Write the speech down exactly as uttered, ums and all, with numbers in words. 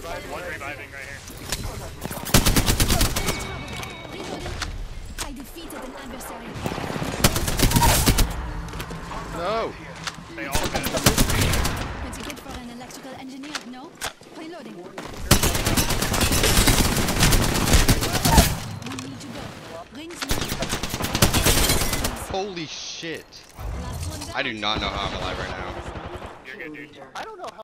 One reviving right here. I defeated an adversary. No. They all got Pretty good for an electrical engineer, no? Reloading. We need to go. Rings moving. Holy shit. Last one down. I do not know how I'm alive right now. You're good, dude. I don't know how.